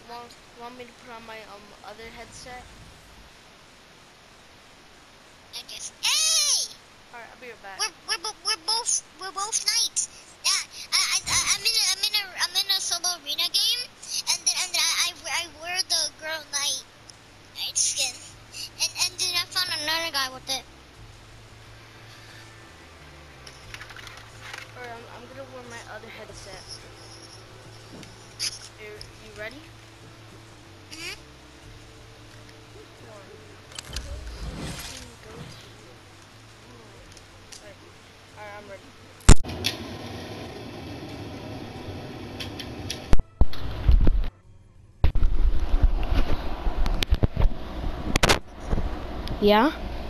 Want me to put on my other headset? I guess. Hey! All right, I'll be right back. We're both knights. Yeah, I'm in a solo arena game, and then I wear the girl knight skin, and then I found another guy with it. All right, I'm gonna wear my other headset. You ready? Mhm. Alright, I'm ready. Yeah?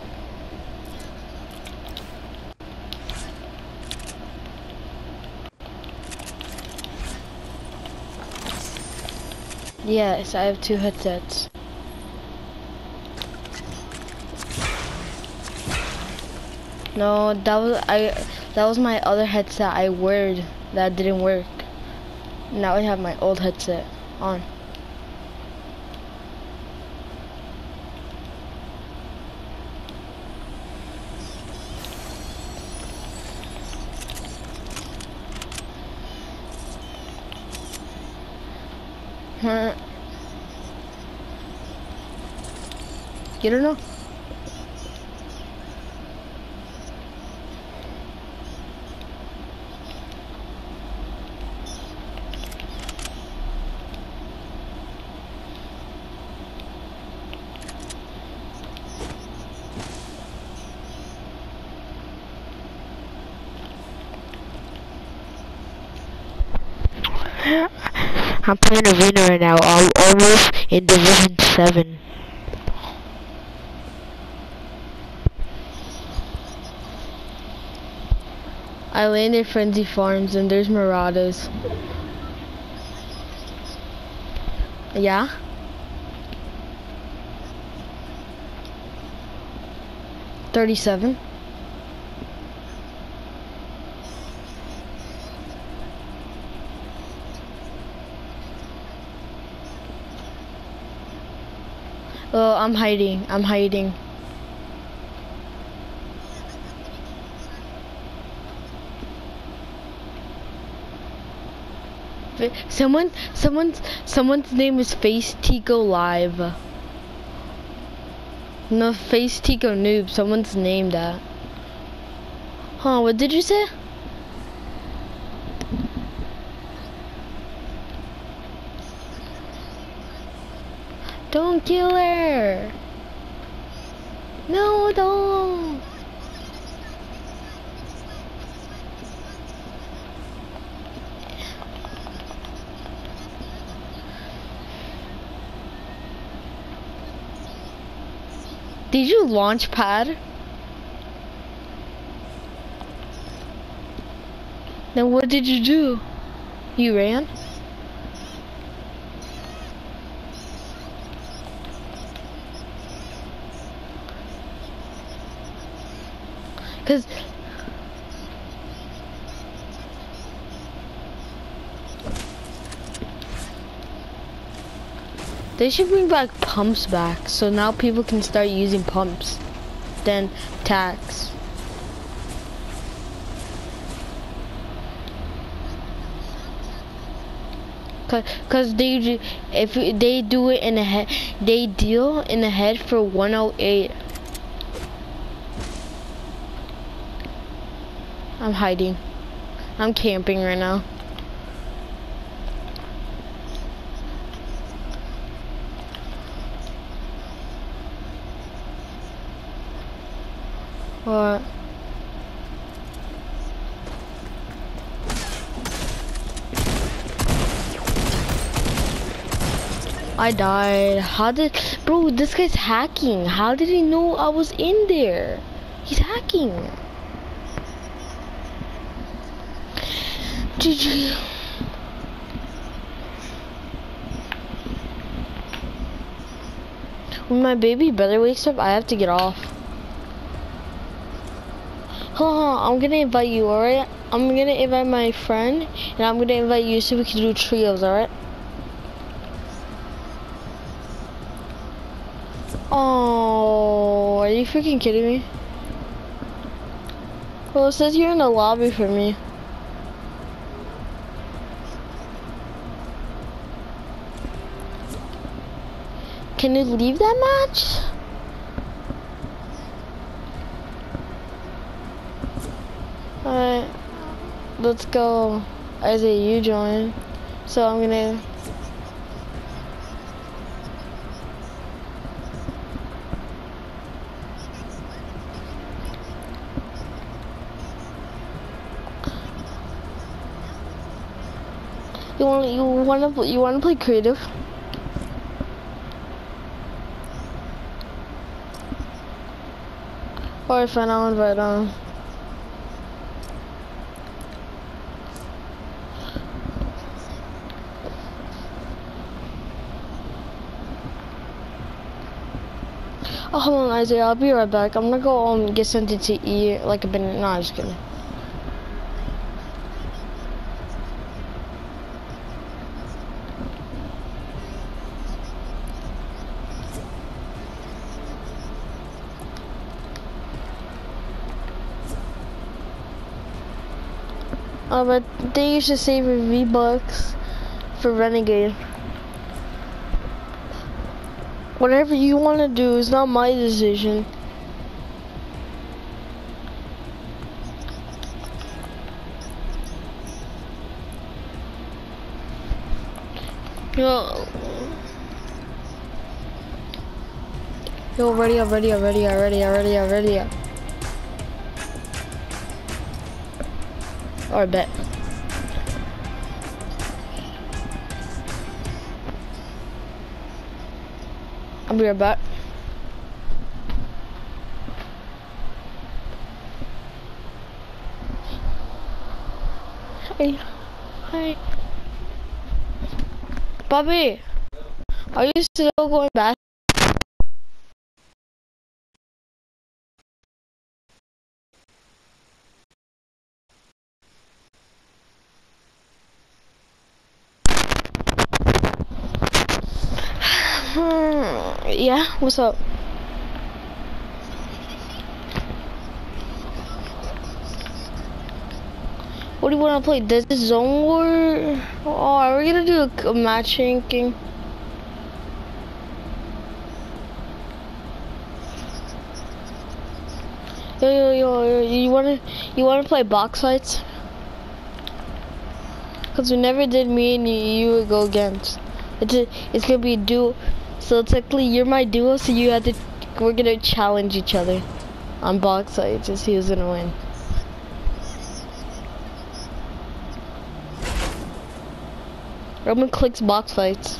Yes, I have 2 headsets. No, that was my other headset I wore that didn't work. Now I have my old headset on. You don't know? I'm playing Arena right now. I'm almost in Division 7. I landed Frenzy Farms and there's Marauders. Yeah? $37. Oh, I'm hiding. I'm hiding. Someone's name is Face Tico Live. No, Face Tico Noob. Someone's named that. Huh? What did you say? Don't kill her. No, don't. Did you launch pad? Then what did you do? You ran? Cause they should bring back pumps back, so now people can start using pumps, then tax. Cause if they do it in the head, they deal in the head for 108. I'm hiding. I'm camping right now. What? I died. Bro, this guy's hacking. How did he know I was in there? He's hacking. GG. When my baby brother wakes up, I have to get off. Hold on, I'm gonna invite you, alright? I'm gonna invite my friend, and I'm gonna invite you so we can do trios, alright? Oh, are you freaking kidding me? Well, it says you're in the lobby for me. Can you leave that match? Alright, let's go. Isaiah, you join. So I'm gonna... You wanna play creative? Alright, fine, I'll invite on. Oh, hold on, Isaiah, I'll be right back. I'm gonna go get something to eat, like a banana. No, I'm just kidding. But I think you should save your V-Bucks for Renegade. Whatever you want to do is not my decision. Yo, ready up. Alright, bet. I'll be right back. Hey. Hi. Bobby, are you still going back? Yeah, what's up? What do you want to play? Does this zone war? Oh, are we gonna do a matchmaking? Yo, you wanna play box fights? Cause we never did me and you would go against. It's gonna be a duo. So technically you're my duo, so we're gonna challenge each other on box fights to see who's gonna win. Roman clicks box fights.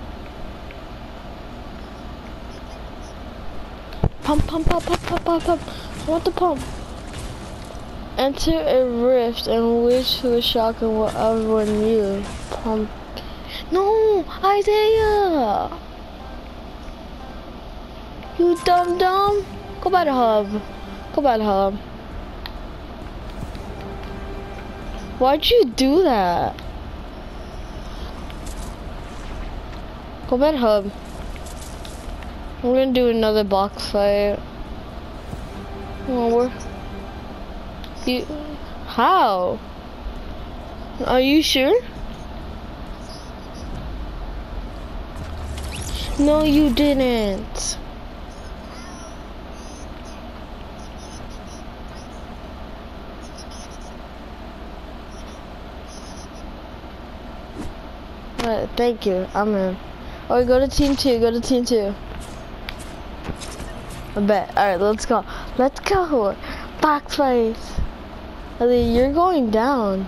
Pump. I want the pump. Enter a rift and wish to a shock and whatever new. Pump. No, Isaiah! You dumb. Go by the hub. Why'd you do that? Go by the hub. We're gonna do another box fight. Oh, how? Are you sure? No, you didn't. Thank you. I'm in. Alright, go to team 2. I bet. Alright, let's go. Box fights. You're going down.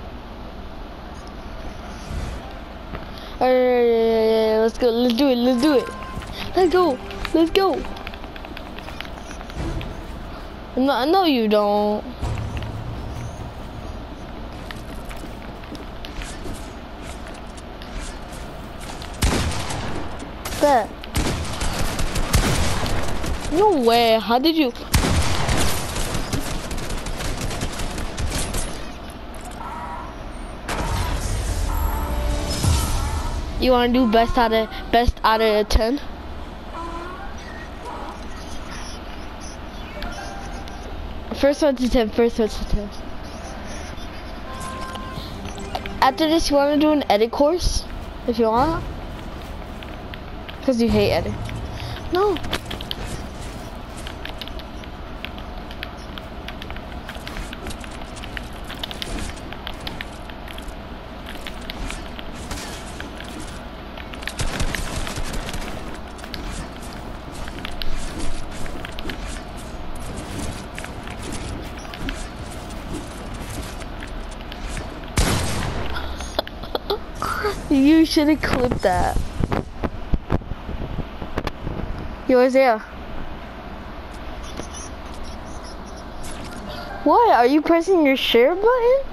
Alright, let's go. Let's do it. Let's go. No, you don't. Bet. No way. How did you? You wanna do best out of 10? first one to 10, first one to 10. After this, you want to do an edit course? If you want? Because you hate edit. No. You should have clipped that. Yo, Isaiah. What? Are you pressing your share button?